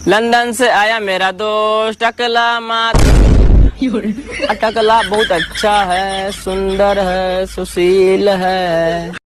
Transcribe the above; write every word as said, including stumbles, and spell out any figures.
London से आया मेरा दोस्त टकला मात। टकला बहुत अच्छा है, सुंदर है, सुशील है।